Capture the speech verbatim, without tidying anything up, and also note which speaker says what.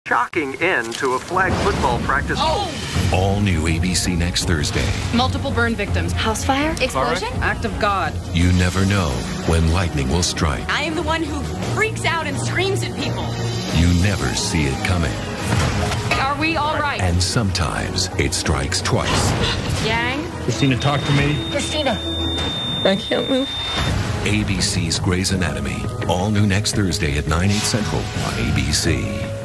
Speaker 1: Shocking end to a flag football practice.
Speaker 2: Oh!
Speaker 3: All new A B C next Thursday.
Speaker 2: Multiple burn victims.
Speaker 4: House fire? Explosion?
Speaker 2: Act of God.
Speaker 3: You never know when lightning will strike.
Speaker 5: I am the one who freaks out and screams at people.
Speaker 3: You never see it coming.
Speaker 2: Are we all right?
Speaker 3: And sometimes it strikes twice.
Speaker 2: Yang?
Speaker 6: Christina, talk to me.
Speaker 4: Christina. I can't move.
Speaker 3: A B C's Grey's Anatomy. All new next Thursday at nine, eight central on A B C.